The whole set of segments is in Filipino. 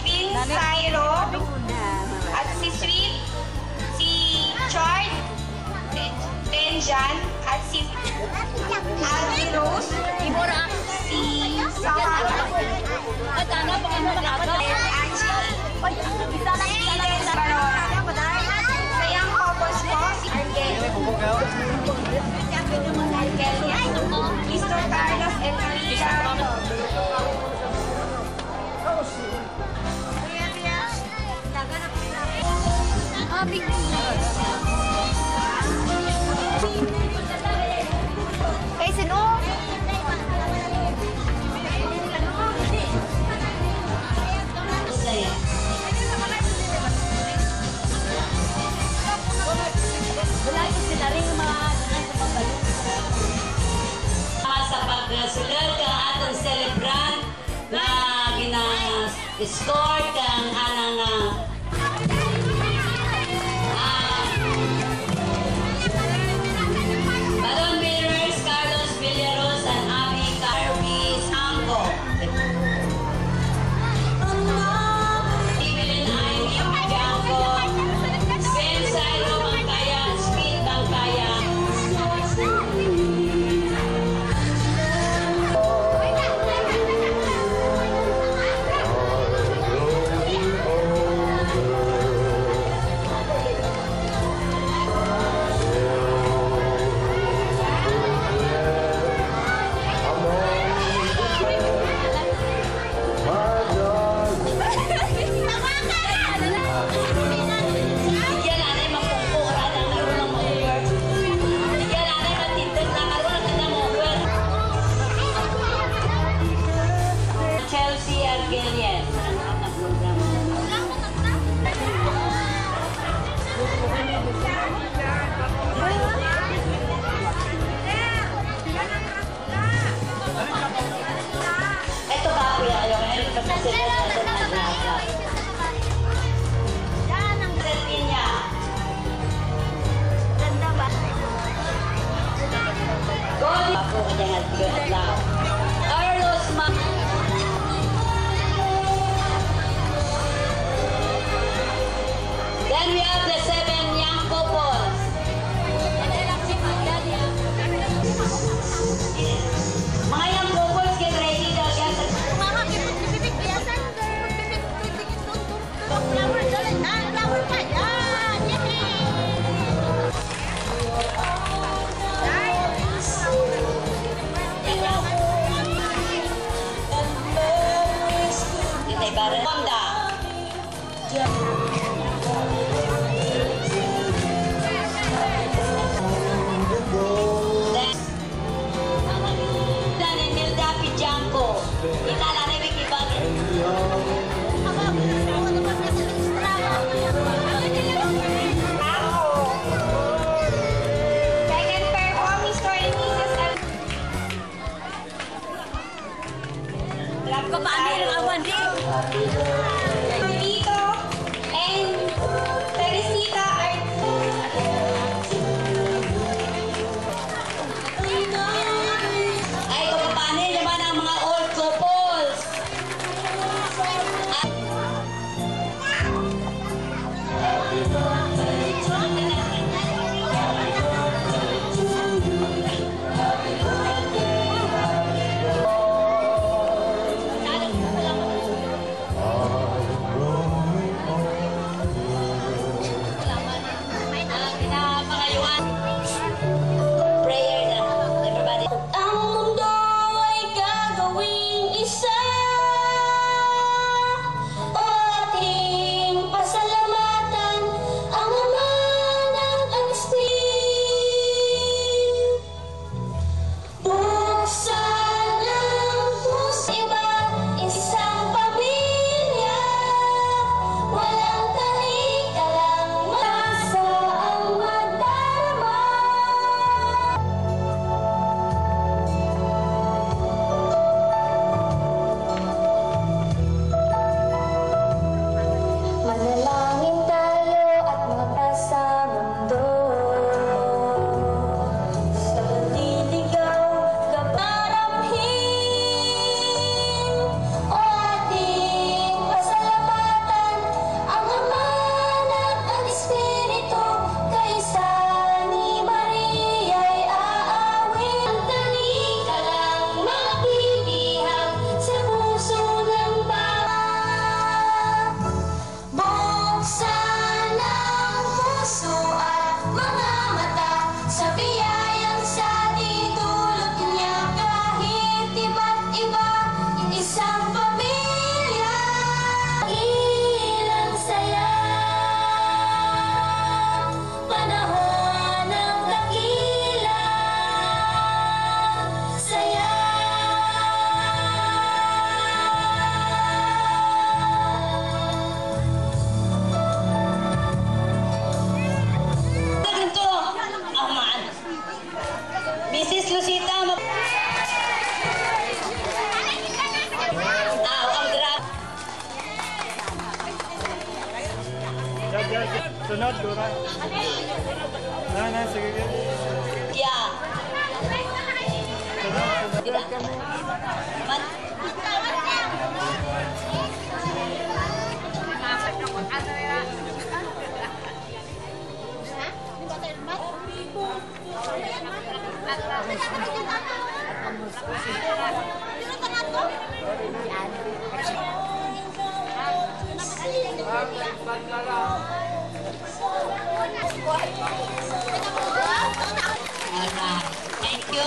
Vince Cairo, at si Sweet, si Chard, Benjan, at si Aldi Rose, si Sahara, at Angie, si Barora. Sa iyang couples po, si Argelia, Mr. Carlos and Maria. Hey, sino? Sa pagsulod kang atong celebrant na gina-score kang anang balloon bearers Carlos Villaros and Abby Carby Sango. Evelyn Ivy Jango, Ben Sairo Bangkaya, Speed Bangkaya. Chelsea Argelies. Ito ba ako yung Eric Pagkasilas na nasa niya. Gold! Ako kanyang adlaw. Carlos Ma... Then we have the 7 young couples. Mga young couples, get ready daw yan. Kita ibarat Honda. Sunod, Dura. Sige. Yeah. Tidak. Man. Alright. Thank you.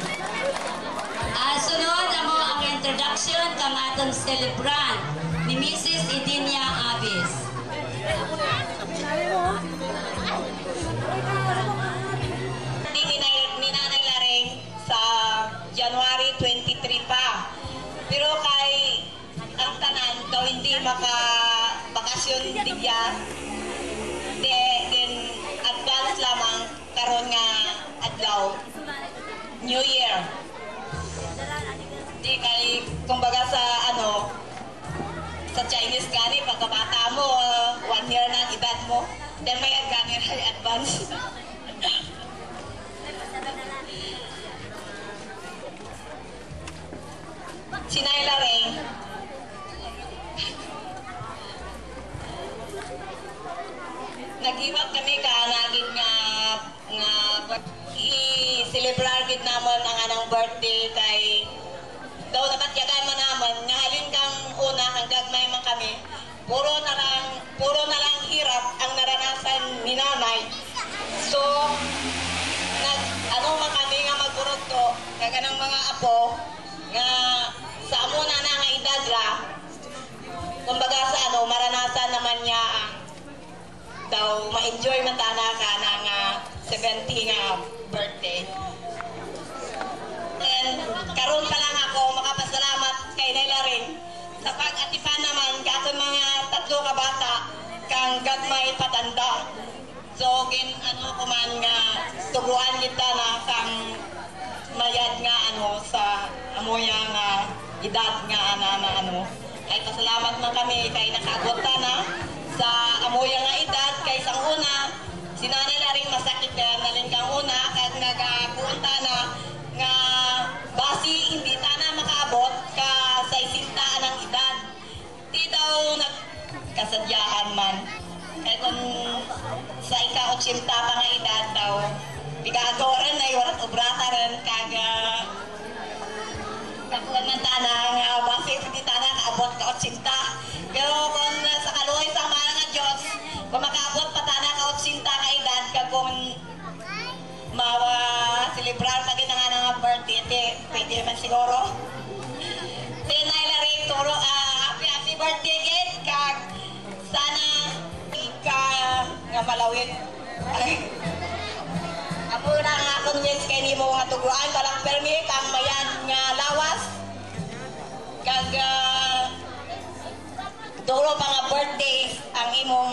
Sunod ang introduction kang atong celebrant ni Mrs. Edinia Abis. Ni Nanay Laring sa January 23 pa. Pero kay ang tanan daw hindi maka-bakasyon diya. Then advance lamang karon nga adlaw New Year. Di kay kumbaga sa sa Chinese gani pagkabata mo 1 year na edad mo, then may gani na advance. Si Naila Ray nag-iwag kami ka nagid nga i-celebrar gid namon ang anang birthday kay daw napatyagan man namon nga halin kang una kang gagmay man kami puro na lang hirap ang naranasan ni nanay. So man kami nga magburot to kanang mga apo nga sa amo na nga edad ra kumbaga sa maranasan naman niya daw ma-enjoy man tana ka ng 70 nga birthday. And karon pa lang ako makapasalamat kay Naila rin sa pag-atipan naman ka akong mga 3 ka bata kang gagmay patanda. So kuman nga tuguan kita na kang mayad nga sa amoya nga edad nga ay pasalamat man kami kay nakaabot na sa amoya nga edad kay sang una si Nanay Laring masakit ka nalin kang una kag nagapunta na nga basi hindi na makaabot ka sa isintaan ng edad di daw nagkasadyahan man kay kung sa ika-80 pa nga edad daw bigagoran na iwarat obrata rin kag kapuan ng tanang basi hindi tanang kaabot ka 80 pero kung sa kaluoy sa mga nga Diyos kung makaabot pa tanang ka 80 ka edad kag kung celebrar pa rin nga birthday pwede naman siguro then Naila rin turo happy birthday kid kag sana ka nga malawin ako na nga convince kay ni mo nga tuguan walang permit ang mayan nga lawas kag duro pa nga birthday ang imo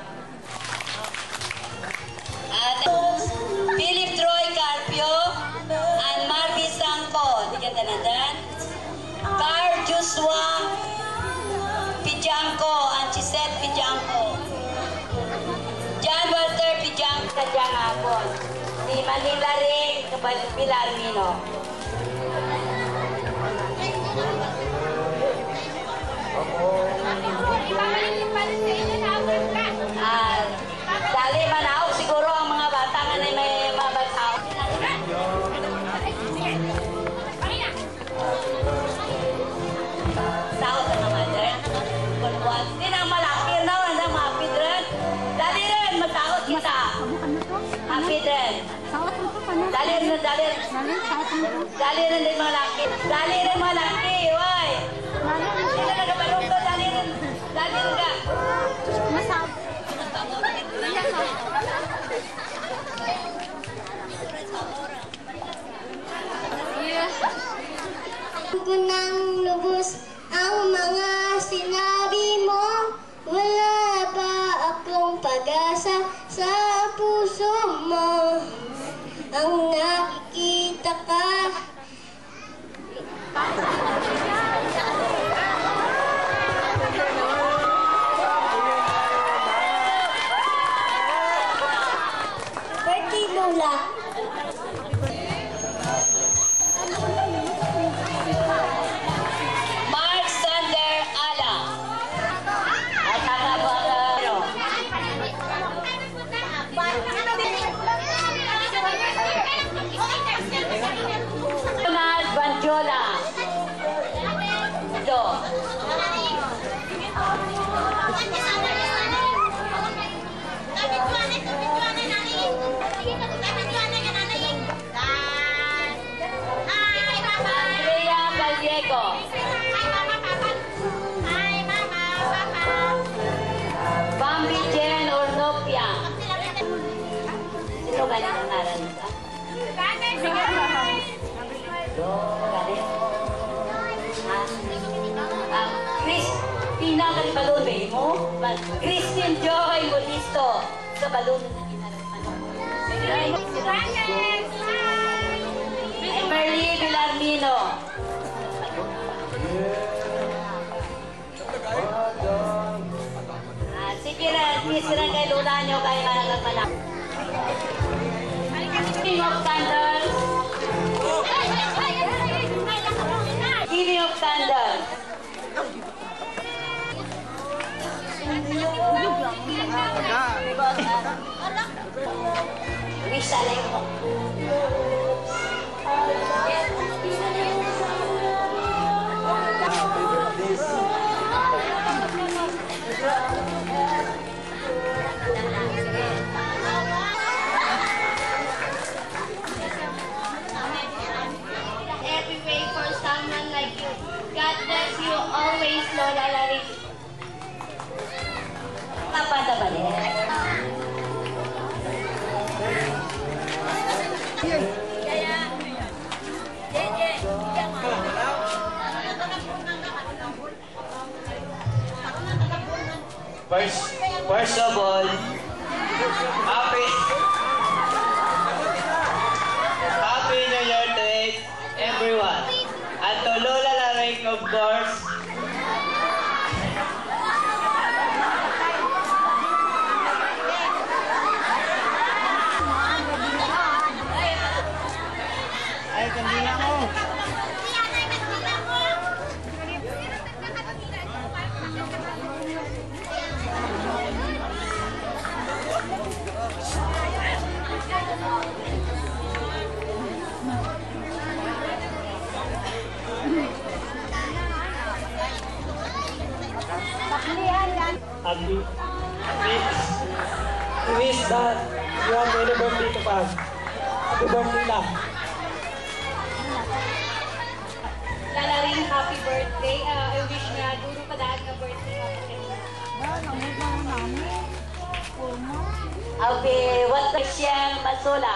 Philip Troy Carpio and Marvy Sangko di ka tanadan Car Joshua Pijanko and Chisette Pijanko John Walter Pijanko kadyang hapon si Manila rin kabalit Pilarmino dali manaog siguro ang mga bata nga na may mabataw sao ka naman rin hindi na malaki na wala mapid rin dali rin mataot kita mapid rin dali rin din malaki why hindi na nagabalong to dali rin ka ko nang lubos ang mga sinabi mo. Wala ba akong pag-asa sa puso mo? Ang nakikita ka Lola. Mark Sander Ala. At Hakabaro. Ronald Banjola. Do. Andrea Gallego. Bambi Jen Ornopia. Sino ba yung nangaral nila? Do, galing. Christina Calbalone mo? Christine Joy Molisto. Sa balon na Emery Villarmino. Sige rin, kisirang kay Lula nyo kayo malakapalak. King of Candles. King of Candles. Wish alay mo. Every way for someone like you. God bless you always, Lola Laris. Kapanta ba niya? First of all, happy New Year to everyone. And to Lola Laring, of course. Ay, kandila mo. Happy. Wish that you have many birthday to pass. Happy birthday lang. Lalaring happy birthday. I wish nga duro pa daan ka birthday mo. Abi, what the siyang Masula?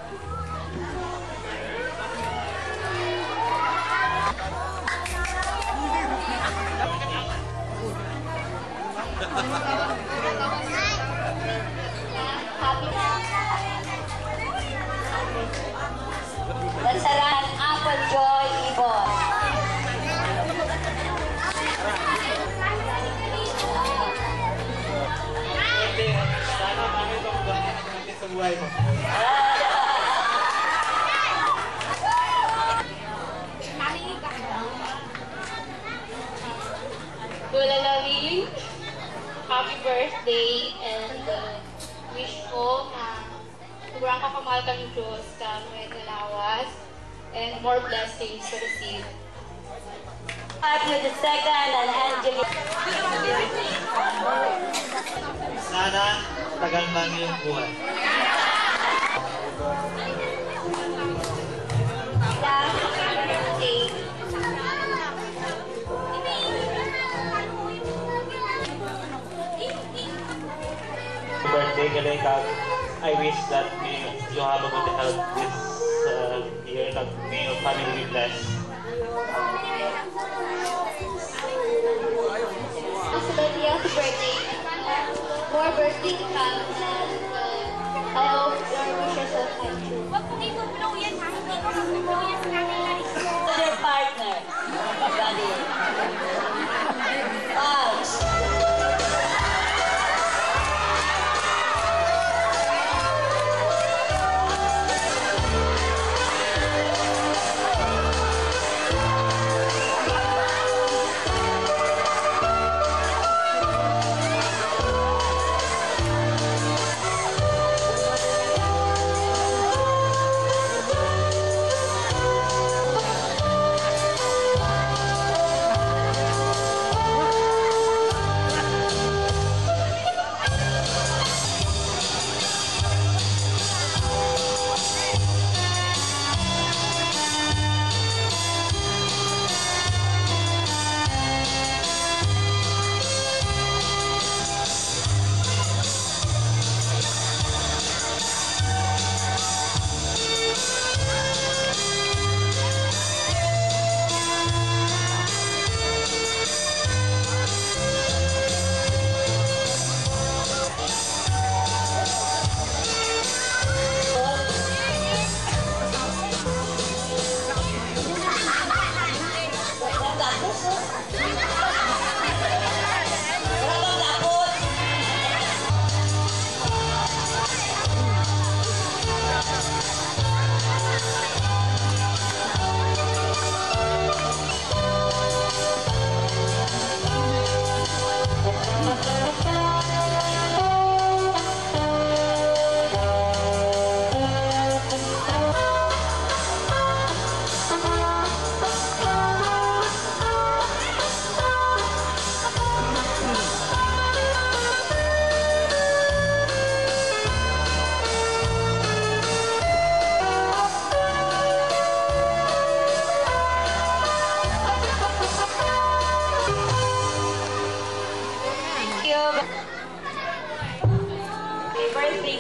Dasaran Apple Joy Ibon. Sana kami itong natin sa buhay mo. Lola Laring, happy birthday and wish ko na sobrang kakamahal ka ng Diyos ka may dalawas and more blessings to receive. With the second and Angelique. Sana tagal man yung buhay. Birthday. Birthday galing ka. I wish that you have a good health this year. That may your family be blessed. Happy birthday. More birthday to come. And I hope your wishes will come true. To their partner. Buddy. Ouch.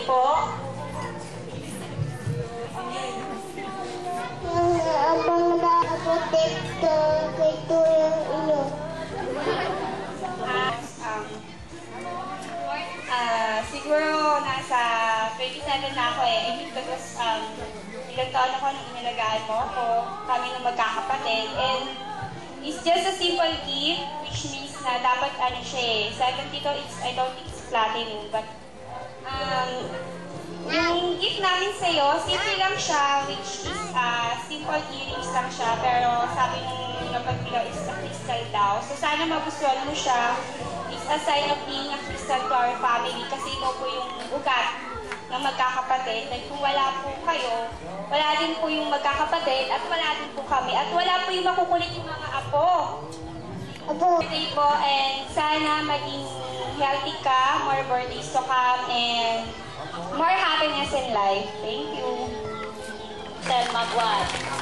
po? Yung abang nakaprotect kay Tuyang iyo. Siguro nasa 27 na ako eh. I think because ilang taon ako nung inalagaan mo ako, kami nung magkakapatid. And it's just a simple gift, which means na dapat ano siya eh. Second dito, I don't think it's platinum, but yung gift namin sa'yo, simple lang siya, which is simple earrings lang siya, pero sabi nung napagbilaw is a crystal daw. So sana magustuhan mo siya. It's a sign of being a crystal to our family kasi ikaw po yung ugat ng magkakapatid. And kung wala po kayo, wala din po yung magkakapatid at wala din po kami. At wala po yung makukulit yung mga apo. Birthday po, and sana maging healthy ka, more birthdays to come, and more happiness in life. Thank you. Tel Magwan.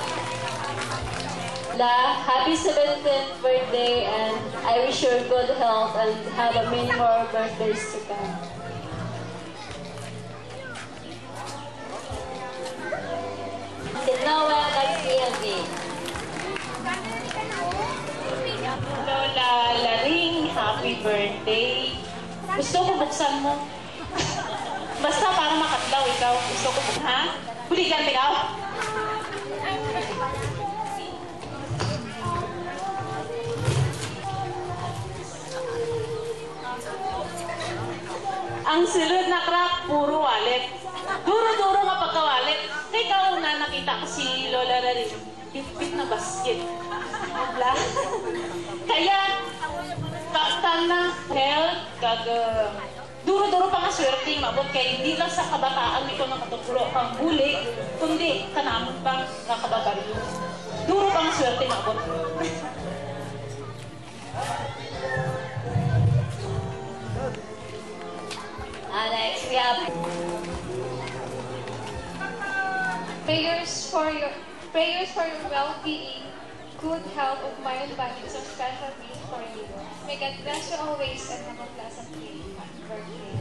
La, happy 17th birthday, and I wish you good health and have many more birthdays to come. Si Noel Garcia. Lola Laring, happy birthday. Gusto ko buksan mo. Basta para makatlaw ikaw. Gusto ko buksan. Ha? Buligan ikaw. Ang silid na crack, puro wallet. Duro-duro nga pagka-wallet. Ikaw na nakita ko si Lola Laring. Bit na basket. Wala. Kaya, kaktan na health, duro-duro pa nga swerte mabot kay hindi lang sa kabataan ikaw na matutulo kang bulik, kundi kanamon pang nakababaryo. Duro pa nga swerte mabot. Alex, we have Prayers for your well-being, good health of mind and body is a special gift for you. May God bless you always and have a pleasant day. Happy birthday.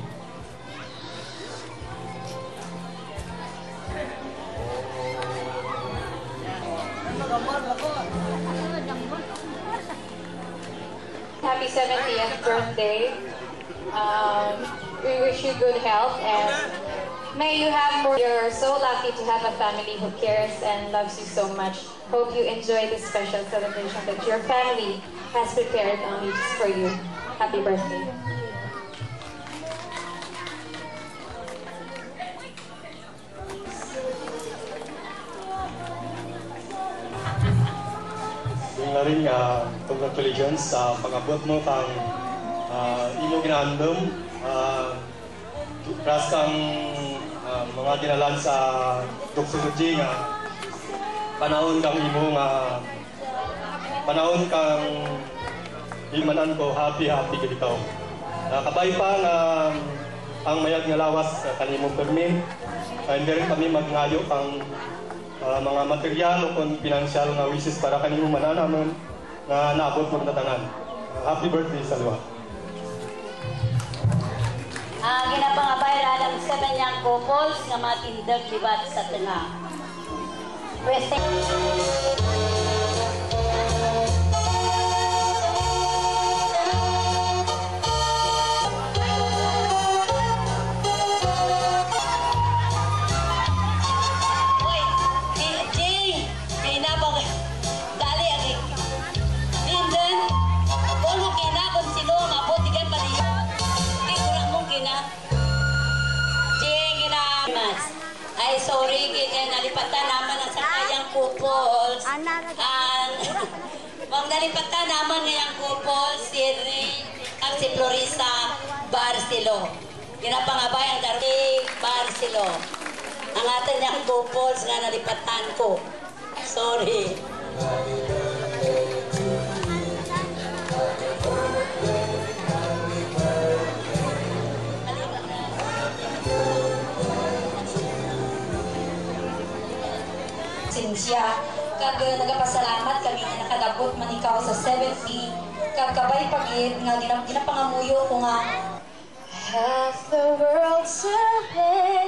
happy 70th birthday. We wish you good health and may you have more. You're so lucky to have a family who cares and loves you so much. Hope you enjoy this special celebration that your family has prepared only just for you. Happy birthday. Yung na rin, congratulations sa pag-abot mo kang imo ginandom. Ras kang mga ginalan sa Duksunuji nga panahon kang imo nga panahon kang imanan ko happy ka dito. Kabay pa nga ang mayag nga lawas kanimo permin. Hindi rin kami magngayo kang mga material o kung financial nga wishes para kanimo mananaman na naabot mo natangan. Happy birthday sa luwa. Ginapangabay ang 7 young couples nga matindag libat sa tengah. Ay, sorry, kaya nalipatan naman ang sakayang couples. Ang nalipatan naman ngayang couples, si Rick at si Florisa Barcelo. Ginapangabay ang Rick Barcelo. Ang atin niyang couples nga nalipatan ko. Sorry. Siya, kag nagapasalamat kami na nakadabot man ikaw sa 70 kag kabay pagit nga ginapangamuyo ko nga Half the world to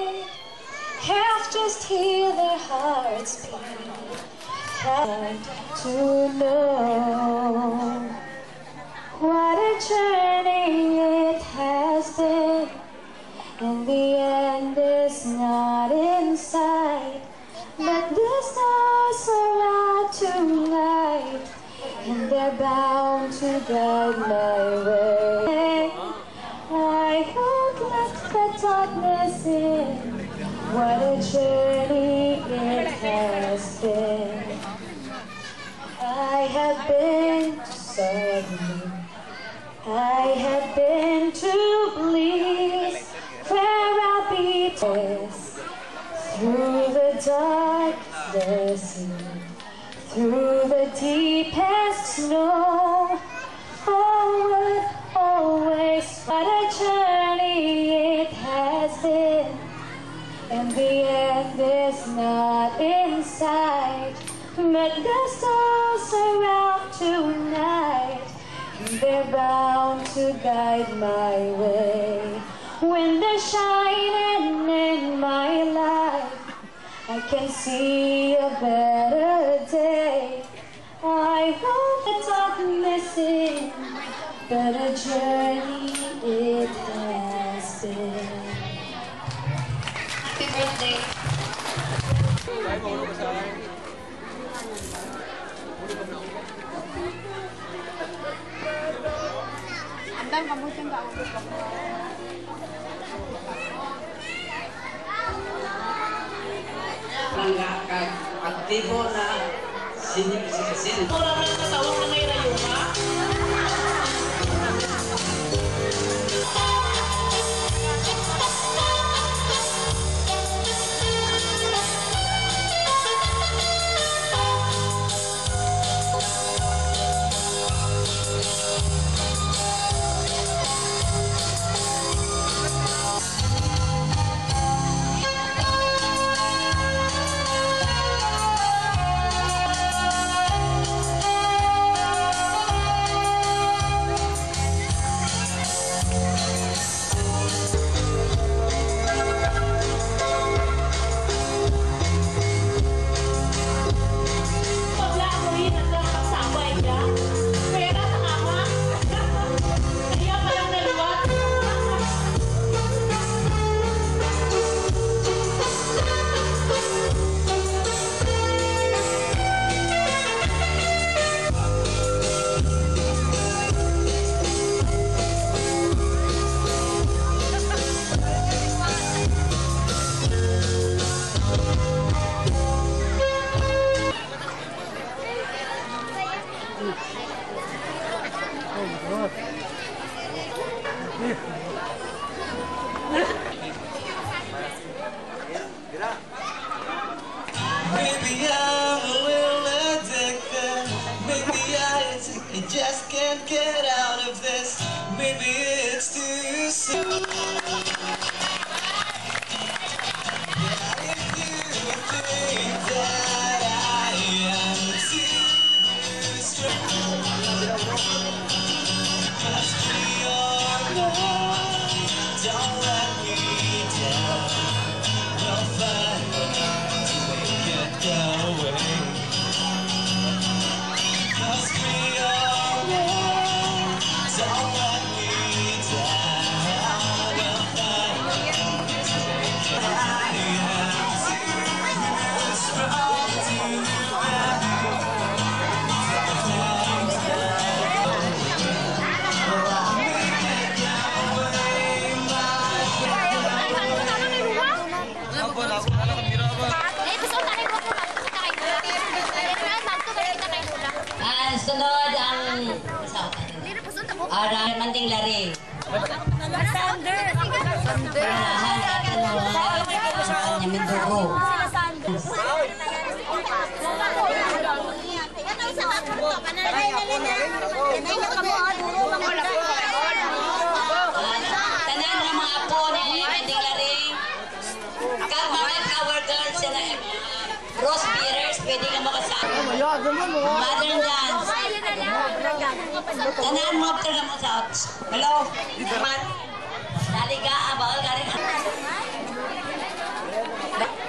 have just hear their hearts beat. Hard to know what a journey it has been. In the end is not in sight, but the stars are out tonight, and they're bound to guide my way. I won't let the darkness in. What a journey it has been. I have been to Sudbury, I have been to Bliss, where I'll be blessed through the darkest sea, through the deepest snow. Forward, always, what a journey it has been. And the end is not in sight, but the stars are out tonight, and they're bound to guide my way. When they're shining in my life, I can see a better day. I won't let darkness in, but a journey it has been. Happy birthday. Andang kamutin ka. Langga kag aktibo na senior citizen. Wala na katawag na may rayuma. Maybe I'm a little addicted. Maybe I just can't get out of this. Maybe it's too soon. Yeah, if you think that I am too strong, ask me or more. Don't let me down. We'll find to make it go away. Ask me or more. Don't let me down. We'll find to make it. I am too strong to sunod ang Ara Manting Lari. Sander! Panahan at ang Mindugo. Tanan ng mga apo ni Manting Lari. Kag mga flower girls na Rose Bearers, pwede ka makasama. Modern dance. Tanan mo talaga mo sa outs. Hello? Dali ka, abawal ka rin.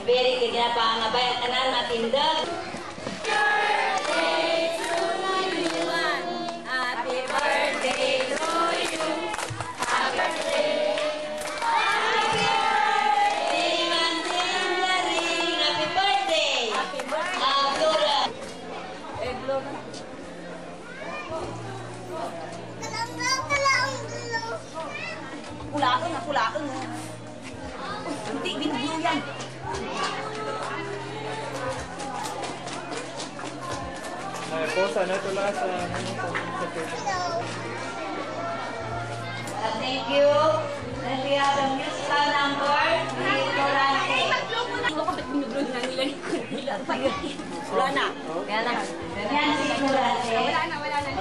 Very good na pangabayan tanan matindag. Happy birthday to you. Happy birthday. Happy birthday, Manding. Happy birthday. Happy birthday. Flora. Pulaan na, pulaan na. Hindi, binigyo yan. Posa na ito lahat sa Thank you. And we have the musical number. Florante. Wala na. Kaya na. Yan si Florante. Wala na.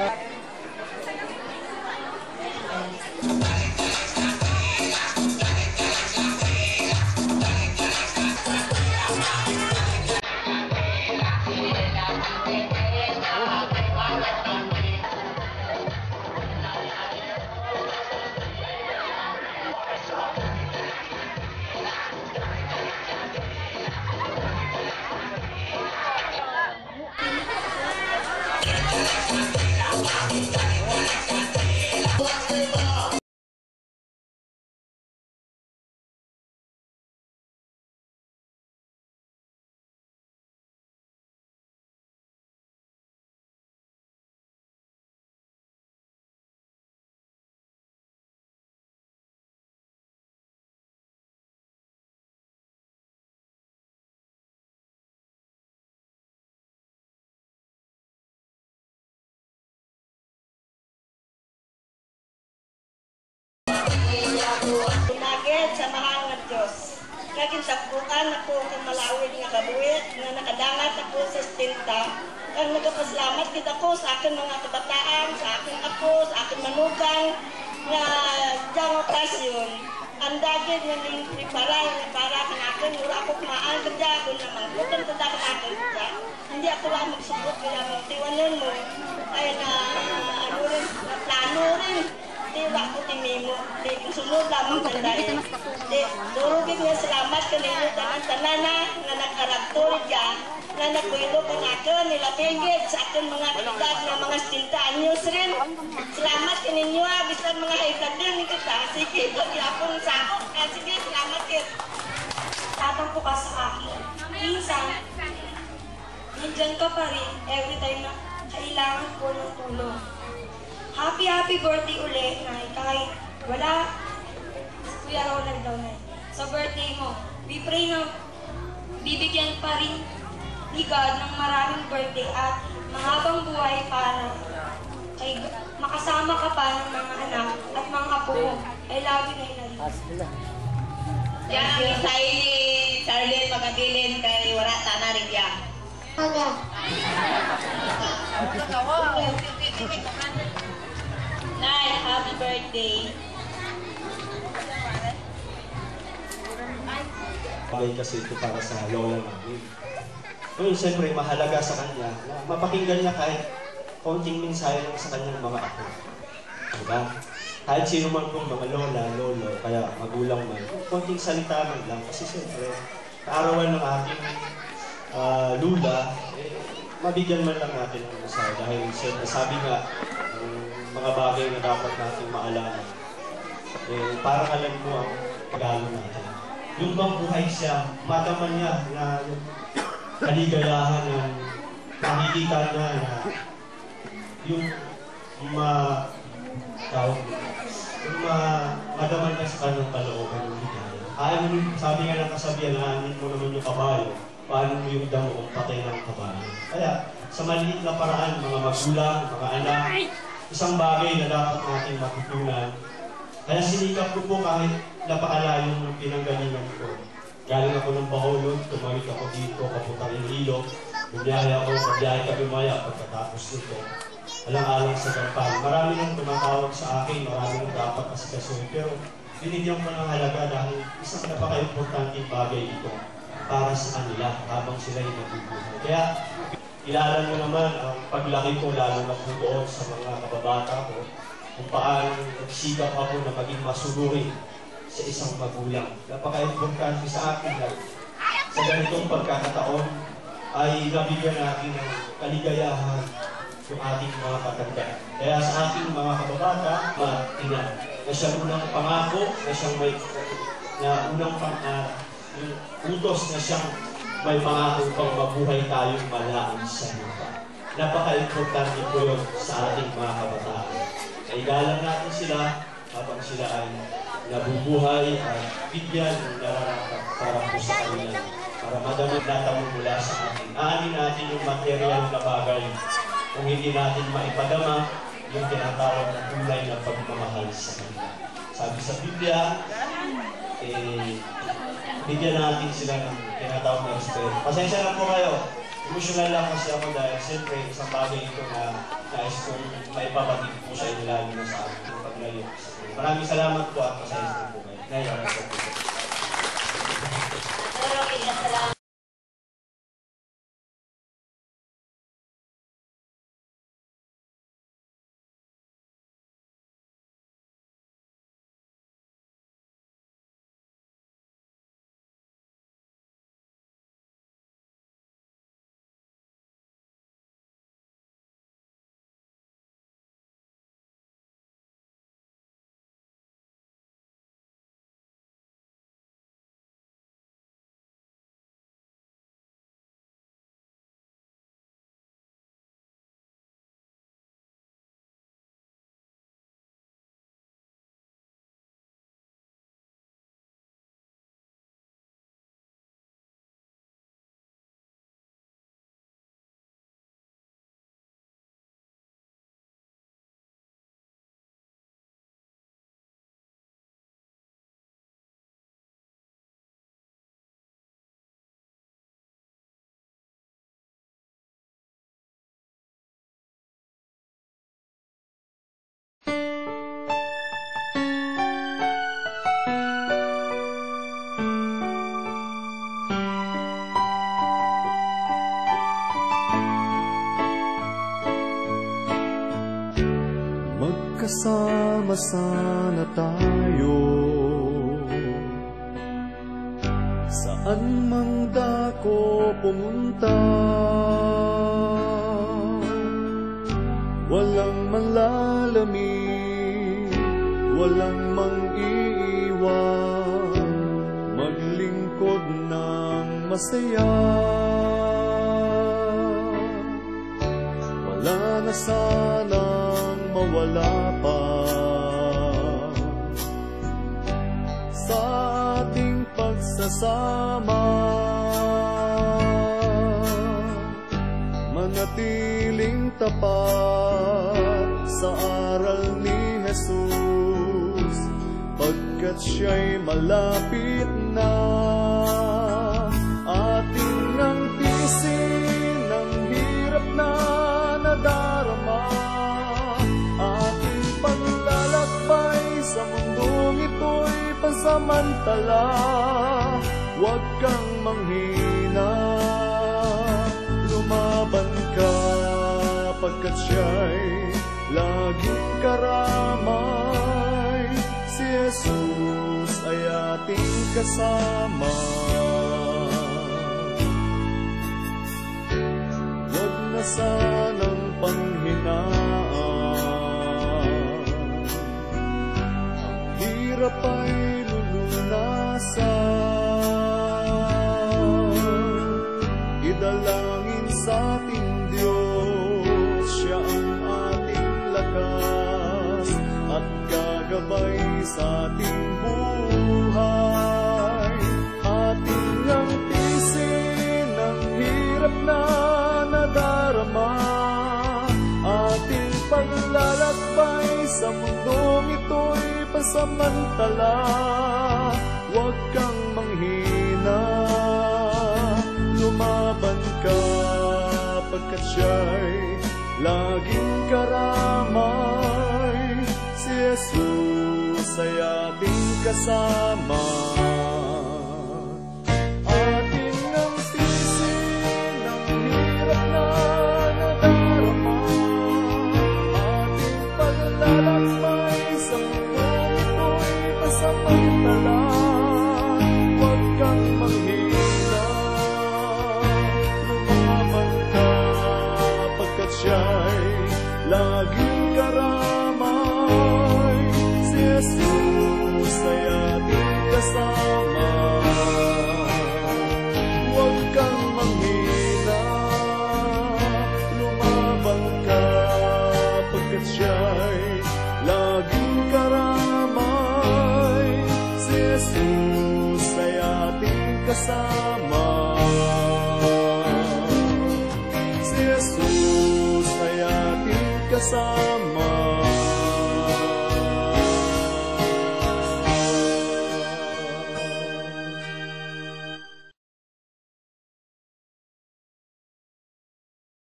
Naged sa mahal nga Diyos. Naging sakbukan ako kang malawid nga kabuhit nga nakadangat ako sa stinta. Kang nagpasalamat kita ko sa akin mga kabataan, sa akin ako, sa akin manugang nga diyang okasyon. Ang dagid nga ning preparal nga para kan akin, wala ako kumaan ka dyan, kung namang bukan ka dyan akin dyan. Hindi ako lang magsubot, kaya magtiwanan mo. Ay na, ano rin, na plano rin. Wala ko timimo, di sunod lamang tandain. Durugin nga salamat kanino tanan-tanan nga nagkaraktor dyan, nga nagkuilo kong ako, nilapigit sa akin mga kalidad na mga stintaan news rin. Salamat kaninyo bisan mga haitadir ni kita. Sige, pagi akong sako. Sige, salamat kit. Tatampo ka sa akin. Minsan, nandyan ka pa rin every time na kailangan ko ng tulong. Happy birthday ulit, Nay. Kahit wala, si Kuya Ronald daw, Nay. Sa birthday mo, we pray na bibigyan pa rin ni God ng maraming birthday at mahabang buhay para kay makasama ka pa ng mga anak at mga apo mo. I love you, Nay. Yan ang isay ni Charlene Magabilin kay wala sana rin yan. Nay, happy birthday. Bagay kasi ito para sa lola namin. Ngayon, siyempre, mahalaga sa kanya na mapakinggan niya kahit konting mensahe lang sa kanyang mga apo. Diba? Kahit sino man pong mga lola, lolo, kaya magulang man, konting salita man lang. Kasi siyempre, kaarawan ng ating lula, mabigyan man lang natin ng mensahe. Dahil siyempre, sabi nga, mga bagay na dapat natin maalaman. Parang alam mo ang pag-alo natin. Yung bang buhay siya, mataman niya na kaligayahan ng nakikita niya na yung madaman niya sa kanyang kalooban ng ligaya. Sabi nga ng kasabihan, aanin mo naman yung kabayo, paano mo yung damo kung patay ng kabayo. Kaya, sa maliit na paraan, mga magulang, mga anak, isang bagay na dapat natin matutunan. Kaya sinikap ko po kahit napakalayo ng pinanggalingan ko. Galing ako ng Bacolod, tumawid ako dito, kaputang Iloilo. Bumiyahe ako, pabiyahe kami maya pagkatapos nito. Alang-alang sa Gampal. Marami nang tumatawag sa akin, marami nang dapat asikasuhin. Pero binigyan ko ng halaga dahil isang napaka-importanting bagay ito para sa kanila habang sila'y nabubuhay. Kaya kilala nyo naman ang paglaki ko, lalo na po doon sa mga kababata ko, kung paano nagsikap ako na maging masunurin sa isang magulang. Napaka-importante sa akin na sa ganitong pagkakataon ay nabigyan natin ng kaligayahan yung ating mga patanda. Kaya sa ating mga kababata, ina, na siyang unang pangako, na siyang may yung utos na siyang may pangako pang mabuhay tayong malaon sa lupa. Napaka-importante po yun sa ating mga kabataan. Kaigalan natin sila habang sila ay nabubuhay at bigyan ng nararapat para po sa kanila. Para madamot natamo mula sa atin. Aanin natin yung material na bagay kung hindi natin maipadama yung tinatawag na tunay na pagmamahal sa kanila. Sabi sa Biblia, bigyan natin sila ng tinatawag na respeto. Pasensya na po kayo. Emotional lang kasi ako dahil siyempre isang bagay ito na nais kong maipabatid po sa inyo lalo na sa akin yung paglayo. Maraming salamat po at pasensya po kayo. Ngayon po. Salamat. Magkasama sana tayo, saan mang dako pumunta, walang manlalamig, walang mang-iiwan, maglingkod ng masaya. Wala na sanang mawala pa sa ating pagsasama, manatiling tapat sa aral ni Jesus, pagkat siya'y malapit na. Ating nang tiisin ang hirap na nadarama, ating paglalakbay sa mundong ito'y pansamantala. Huwag kang manghina, lumaban ka, pagkat siya'y laging karamay. Si Jesus ay ating kasama. Huwag na sanang panghinaan, ang hirap ay lulunasan. Idalangin sa ating Diyos, siya ang ating lakas at gagabay sa ating buhay. Ating ang tiisin ang hirap na nadarama, ating paglalakbay sa mundong ito'y pansamantala. Huwag kang manghina, lumaban ka, pagkat siya'y laging karamay. Si Jesus ay ating kasama. Ating ang tiisin ang hirap na nadarama, ating paglalakbay sa mundong ito'y pansamantala. Huwag kang manghina, kasama. Si Jesus ay ating kasama.